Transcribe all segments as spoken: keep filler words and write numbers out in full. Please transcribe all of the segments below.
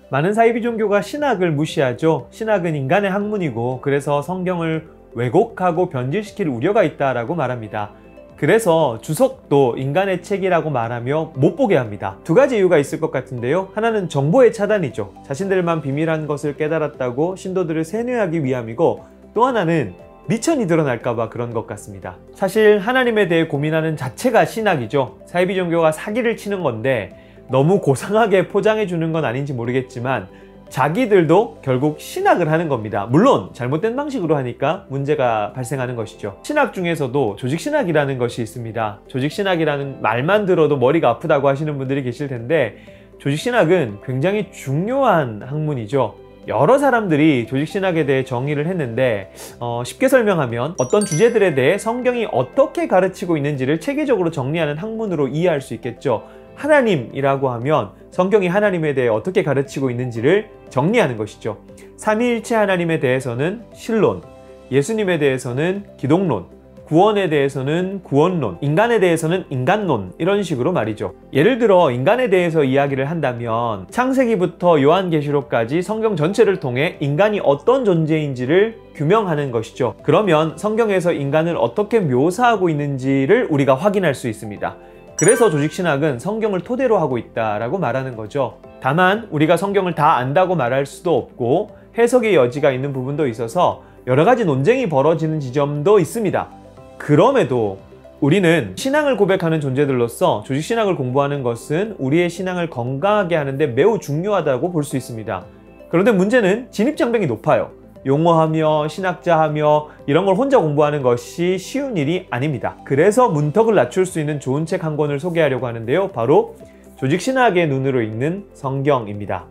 많은 사이비 종교가 신학을 무시하죠. 신학은 인간의 학문이고 그래서 성경을 왜곡하고 변질시킬 우려가 있다라고 말합니다. 그래서 주석도 인간의 책이라고 말하며 못 보게 합니다. 두 가지 이유가 있을 것 같은데요. 하나는 정보의 차단이죠. 자신들만 비밀한 것을 깨달았다고 신도들을 세뇌하기 위함이고, 또 하나는 미천이 드러날까봐 그런 것 같습니다. 사실 하나님에 대해 고민하는 자체가 신학이죠. 사이비 종교가 사기를 치는 건데 너무 고상하게 포장해 주는 건 아닌지 모르겠지만 자기들도 결국 신학을 하는 겁니다. 물론 잘못된 방식으로 하니까 문제가 발생하는 것이죠. 신학 중에서도 조직신학이라는 것이 있습니다. 조직신학이라는 말만 들어도 머리가 아프다고 하시는 분들이 계실 텐데, 조직신학은 굉장히 중요한 학문이죠. 여러 사람들이 조직신학에 대해 정의를 했는데 어, 쉽게 설명하면 어떤 주제들에 대해 성경이 어떻게 가르치고 있는지를 체계적으로 정리하는 학문으로 이해할 수 있겠죠. 하나님이라고 하면 성경이 하나님에 대해 어떻게 가르치고 있는지를 정리하는 것이죠. 삼위일체 하나님에 대해서는 신론, 예수님에 대해서는 기독론, 구원에 대해서는 구원론, 인간에 대해서는 인간론, 이런 식으로 말이죠. 예를 들어 인간에 대해서 이야기를 한다면 창세기부터 요한계시록까지 성경 전체를 통해 인간이 어떤 존재인지를 규명하는 것이죠. 그러면 성경에서 인간을 어떻게 묘사하고 있는지를 우리가 확인할 수 있습니다. 그래서 조직신학은 성경을 토대로 하고 있다라고 말하는 거죠. 다만 우리가 성경을 다 안다고 말할 수도 없고 해석의 여지가 있는 부분도 있어서 여러 가지 논쟁이 벌어지는 지점도 있습니다. 그럼에도 우리는 신앙을 고백하는 존재들로서 조직신학을 공부하는 것은 우리의 신앙을 건강하게 하는데 매우 중요하다고 볼 수 있습니다. 그런데 문제는 진입장벽이 높아요. 용어하며 신학자하며 이런 걸 혼자 공부하는 것이 쉬운 일이 아닙니다. 그래서 문턱을 낮출 수 있는 좋은 책 한 권을 소개하려고 하는데요. 바로 조직신학의 눈으로 읽는 성경입니다.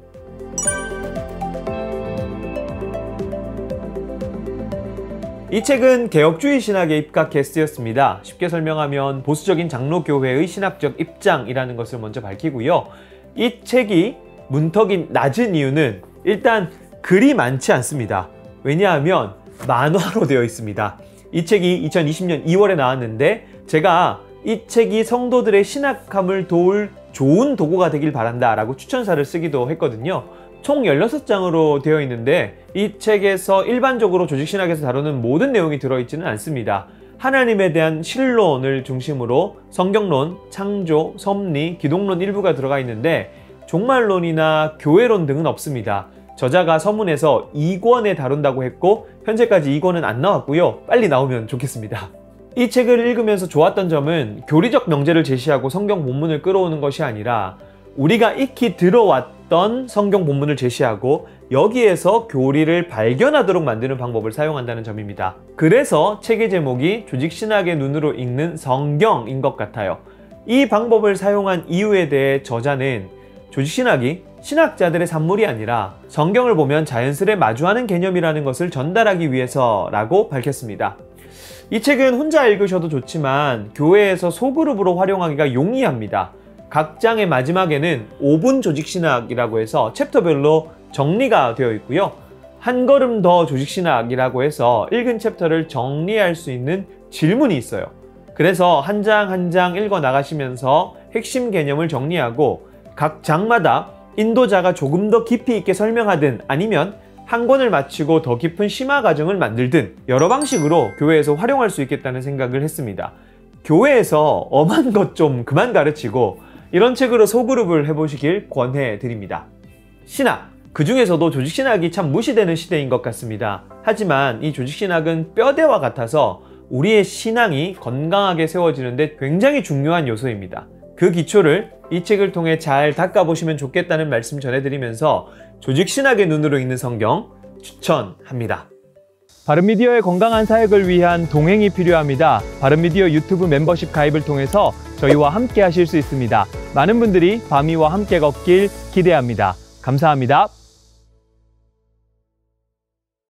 이 책은 개혁주의 신학에 입각해 쓰였습니다. 쉽게 설명하면 보수적인 장로교회의 신학적 입장이라는 것을 먼저 밝히고요. 이 책이 문턱이 낮은 이유는 일단 글이 많지 않습니다. 왜냐하면 만화로 되어 있습니다. 이 책이 이천이십 년 이월에 나왔는데 제가 이 책이 성도들의 신학함을 도울 좋은 도구가 되길 바란다 라고 추천사를 쓰기도 했거든요. 총 열여섯 장으로 되어 있는데 이 책에서 일반적으로 조직신학에서 다루는 모든 내용이 들어있지는 않습니다. 하나님에 대한 신론을 중심으로 성경론, 창조, 섭리, 기독론 일부가 들어가 있는데 종말론이나 교회론 등은 없습니다. 저자가 서문에서 이 권에 다룬다고 했고 현재까지 이 권은 안 나왔고요. 빨리 나오면 좋겠습니다. 이 책을 읽으면서 좋았던 점은 교리적 명제를 제시하고 성경 본문을 끌어오는 것이 아니라 우리가 익히 들어왔던 성경 본문을 제시하고 여기에서 교리를 발견하도록 만드는 방법을 사용한다는 점입니다. 그래서 책의 제목이 조직신학의 눈으로 읽는 성경인 것 같아요. 이 방법을 사용한 이유에 대해 저자는 조직신학이 신학자들의 산물이 아니라 성경을 보면 자연스레 마주하는 개념이라는 것을 전달하기 위해서라고 밝혔습니다. 이 책은 혼자 읽으셔도 좋지만 교회에서 소그룹으로 활용하기가 용이합니다. 각 장의 마지막에는 오 분 조직신학이라고 해서 챕터별로 정리가 되어 있고요. 한 걸음 더 조직신학이라고 해서 읽은 챕터를 정리할 수 있는 질문이 있어요. 그래서 한 장 한 장 읽어 나가시면서 핵심 개념을 정리하고 각 장마다 인도자가 조금 더 깊이 있게 설명하든 아니면 한 권을 마치고 더 깊은 심화 과정을 만들든 여러 방식으로 교회에서 활용할 수 있겠다는 생각을 했습니다. 교회에서 엄한 것 좀 그만 가르치고 이런 책으로 소그룹을 해보시길 권해드립니다. 신학, 그 중에서도 조직신학이 참 무시되는 시대인 것 같습니다. 하지만 이 조직신학은 뼈대와 같아서 우리의 신앙이 건강하게 세워지는데 굉장히 중요한 요소입니다. 그 기초를 이 책을 통해 잘 닦아보시면 좋겠다는 말씀 전해드리면서 조직신학의 눈으로 읽는 성경 추천합니다. 바른미디어의 건강한 사역을 위한 동행이 필요합니다. 바른미디어 유튜브 멤버십 가입을 통해서 저희와 함께 하실 수 있습니다. 많은 분들이 바미와 함께 걷길 기대합니다. 감사합니다.